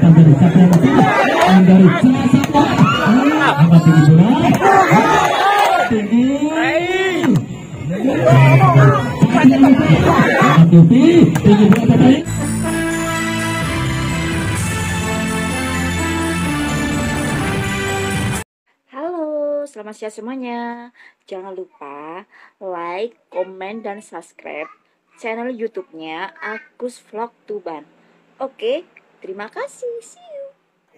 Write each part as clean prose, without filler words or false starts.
datang dari Satria Muda dan dari Cilasapa. Angkat tinggi bola. Tinggi. Tinggi bola tadi. Selamat siang semuanya. Jangan lupa like, komen, dan subscribe channel YouTube-nya Agus Vlog Tuban. Oke, terima kasih. See you.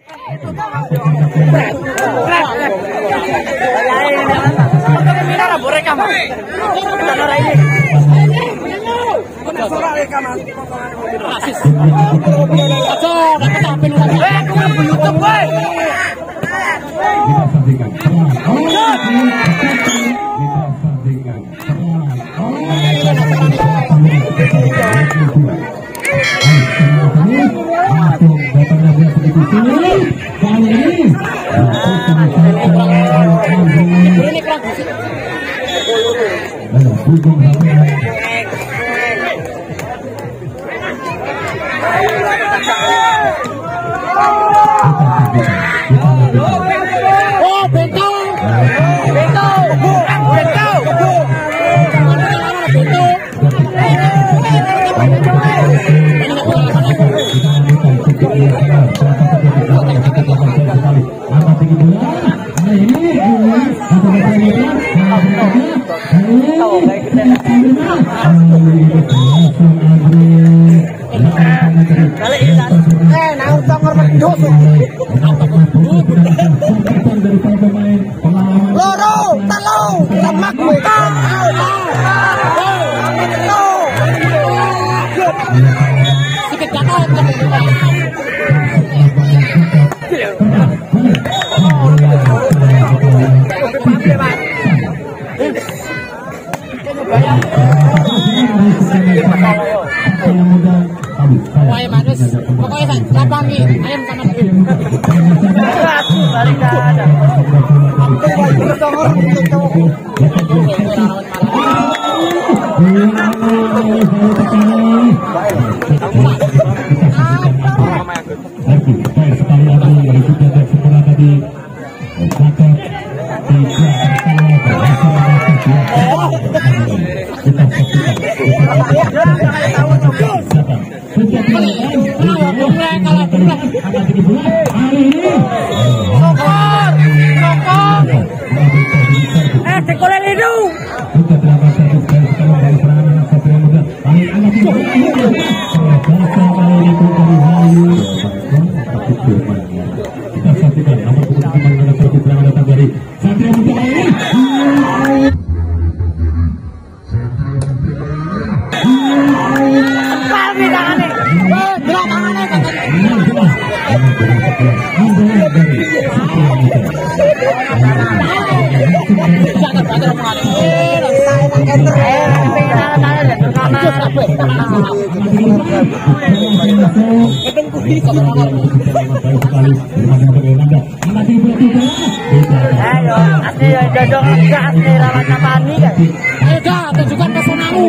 Tunjukkan pesonamu.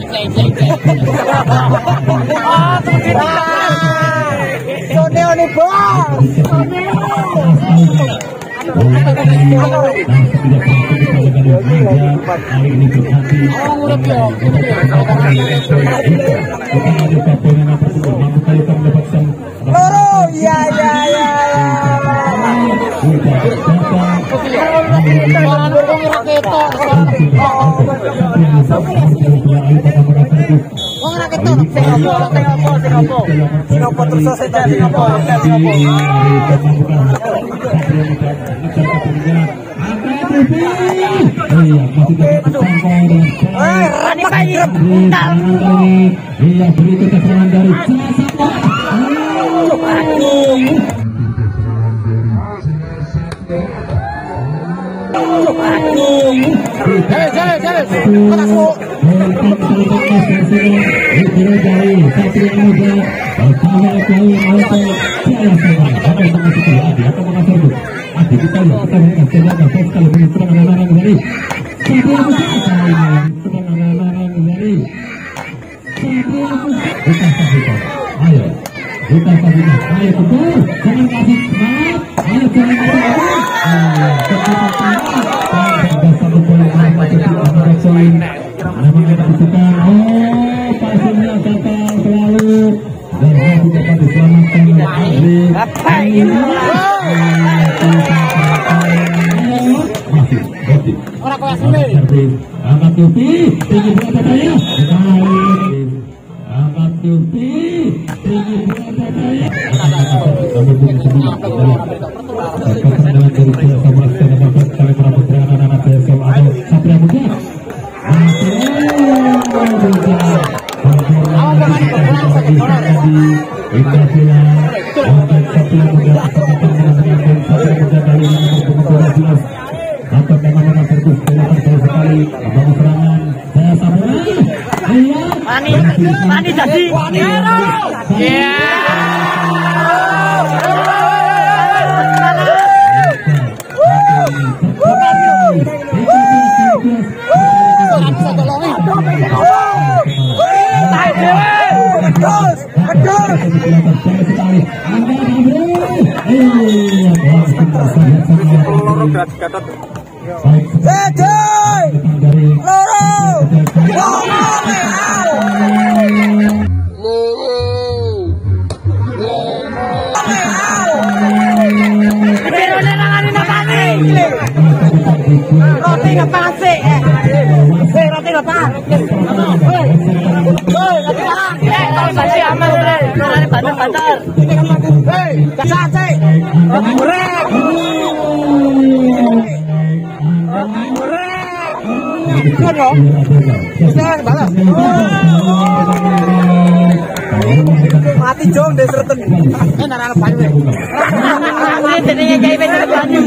Soneo nih bos. Loro, ya. Kita saksikan. Ayo betul. Jangan kasih semangat. Ayo jangan kasih ada satu bola yang masuk di antara poin. Namun kita butuhkan. Oh, pasnya gagal selalu. Dan masih dapat diselamatkan oleh Adli. Masih Roti. Orang kaya sini. Angkat Yufi, tinggi berapa saya? Angkat Yufi, tinggi berapa saya? Kami pun semua adalah perkembangan dari Jasa Master nomor 4 kali Pramuka anak-anak BSM atau Satria Muda. Mani jadi. Roti lepas sih. Roti lepas. Kalau saya aman deh. Bantar. Cacat. Roti goreng. Kan dong. Bisa balas. Mati jong deserten. Nara banyu. Ini jadinya kayak bener banyu.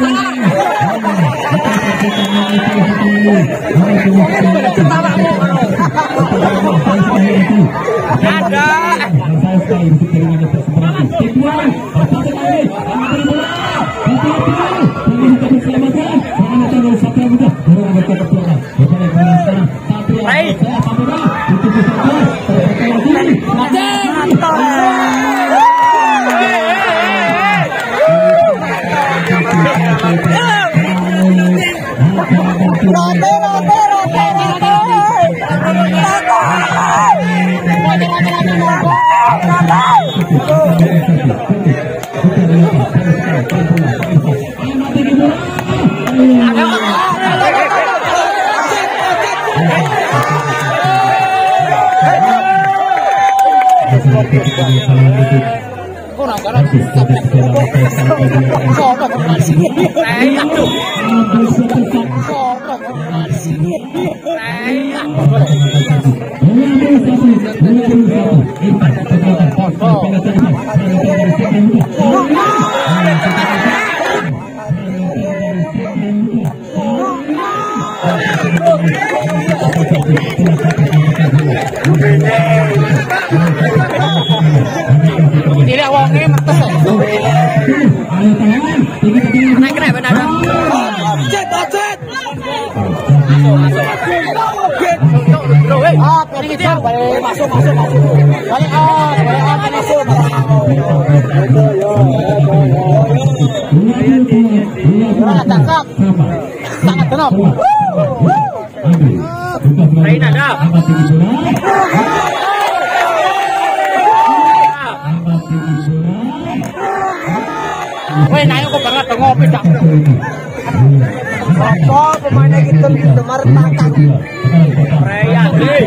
Ketawa Tidak wongnya metes. Naik kena benar. Cet. Masuk. Balik masuk. Cakap. Sangat tenang. Reina dah. Weh, naik kok banget ngopi dak. Apa pemainnya gitu martakan. Reya deh.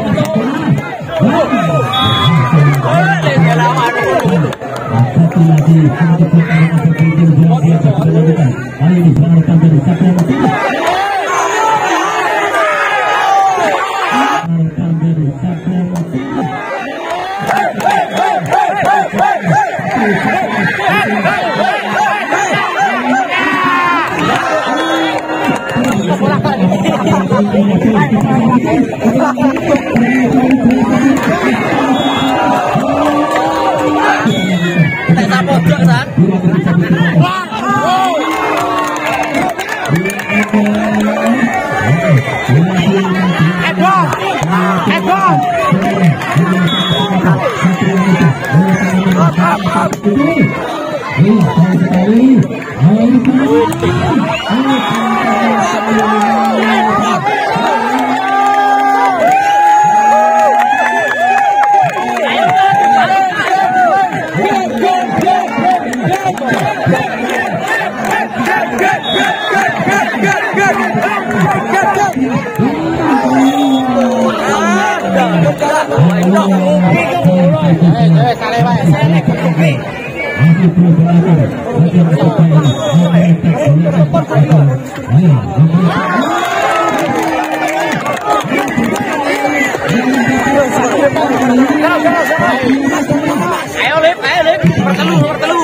Ayo lip, berteluh.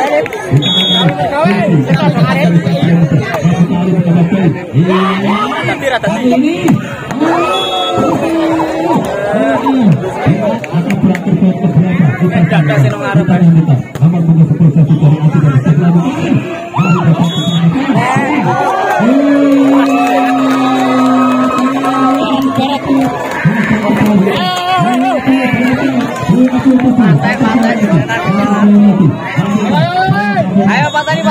Ayo patani.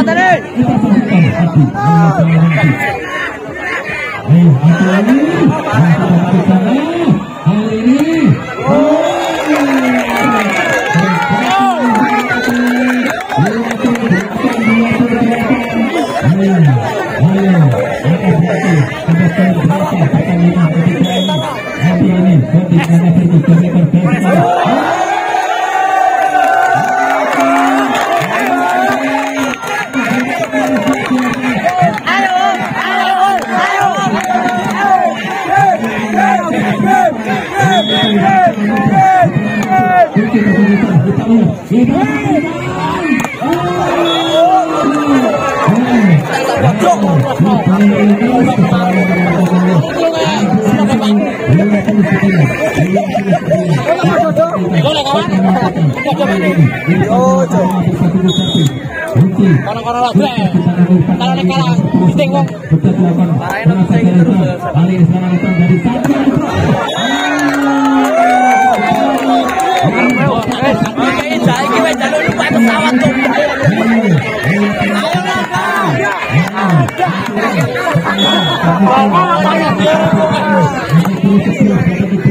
Boleh kawan. Coba nih. Kono-kono lho, Bre. Kalau nek kalah sting wong. Lain sting terus. Kali serangan datang dari Satya. Oke, saiki wis jalur numpak pesawat tuh. Ayo lah,